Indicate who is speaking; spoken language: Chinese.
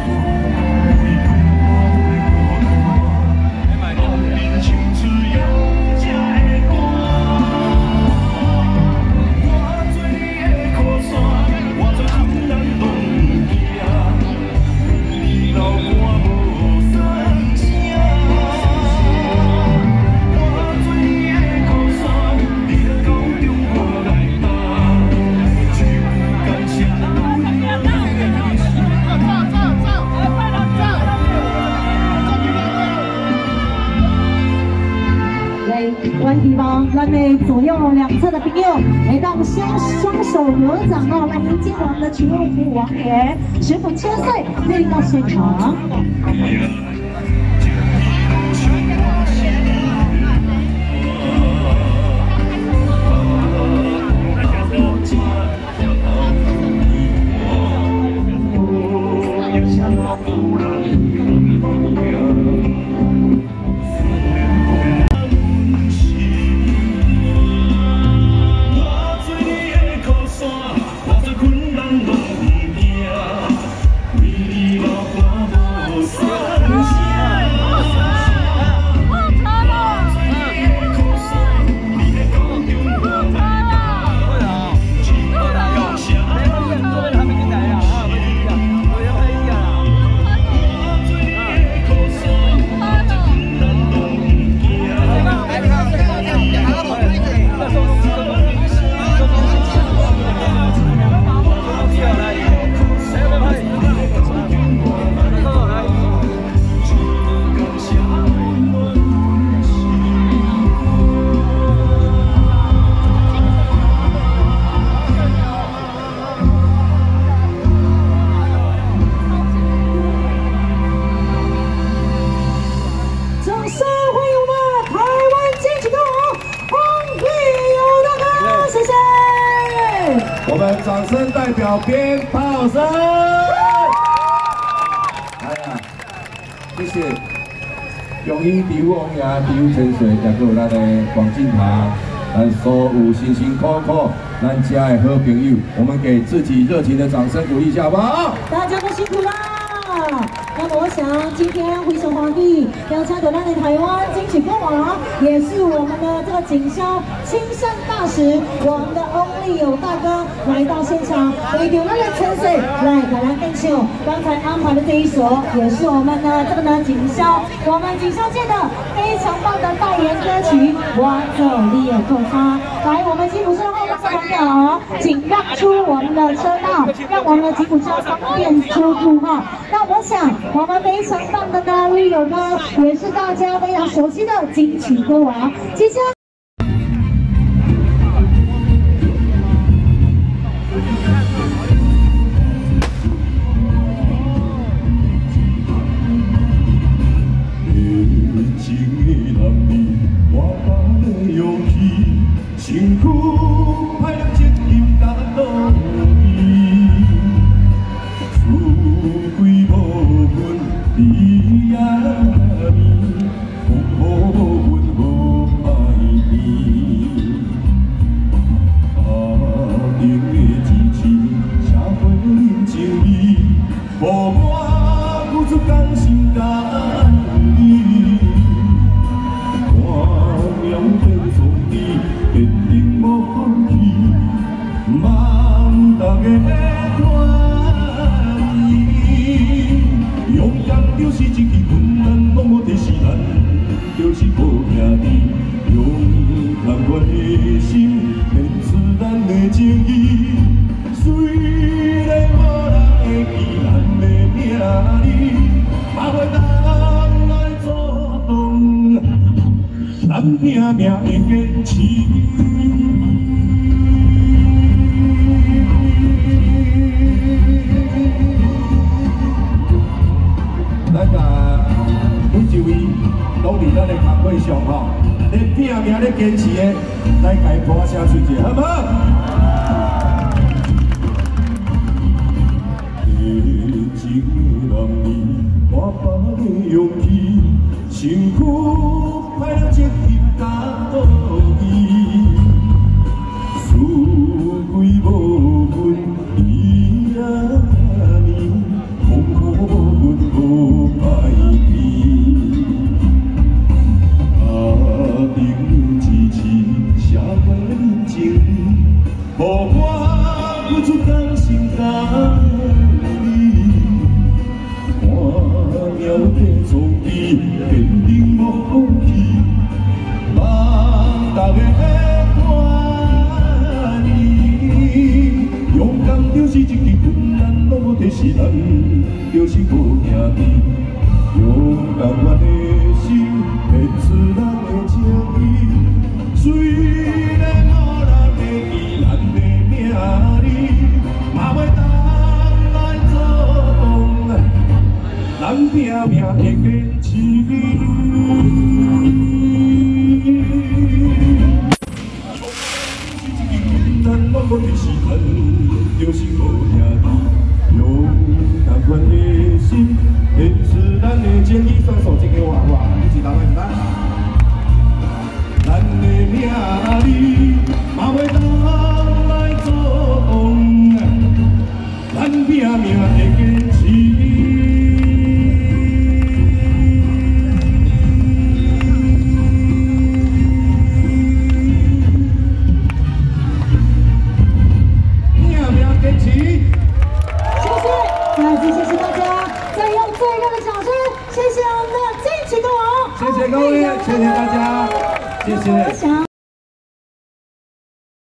Speaker 1: 关地方，咱们左右两侧的朋友，来当双手合掌哦，来迎接我们的求福王爷师傅千岁莅临到现场。
Speaker 2: 我们掌声代表鞭炮声。哎呀，谢谢中医治愈王爷、治愈千岁，也搁有咱的黄金堂，咱所有辛辛苦苦咱家的好朋友，我们给自己热情的掌声鼓励一下，好不好？
Speaker 1: 大家都辛苦啦！那么我想今天回首华帝，要参到咱的台湾金曲歌王，也是我们的这个警消亲善大使，我们的翁立友大哥来到现场，为着咱的千岁来给咱更秀。刚才安排的这一首，也是我们的这个呢警消，我们警消界的非常棒的代言歌曲《我走你有够差》。来，我们吉普车后面的朋友，请让出我们的车道，让我们的吉普车方便出入哈。那我想。 我们非常棒的呢，立友呢，也是大家非常熟悉的金曲歌王。接下来。 拼命的坚持，咱甲每一位拢伫咱的工会上吼，咧拼命咧坚持的，来家播声出者，好不好？热情的男儿，我把的勇气，辛苦派了一。 家道义，输归无分伊阿年，风雨
Speaker 2: 就是无兄弟，勇敢阮的心，献出咱的情意。虽然无人会记咱的名字，嘛袂当来做同，咱拼命会坚持。我的时阵，就是无兄弟，勇敢阮的心，献出咱的情义。双手借给我好不好？一起打拍子来。咱的名字，嘛袂当来做梦，咱拼命会坚持。
Speaker 1: 再次谢谢大家，再用最热的掌声，谢谢我们的金曲歌王，
Speaker 2: 谢谢各位，谢谢大家，谢谢。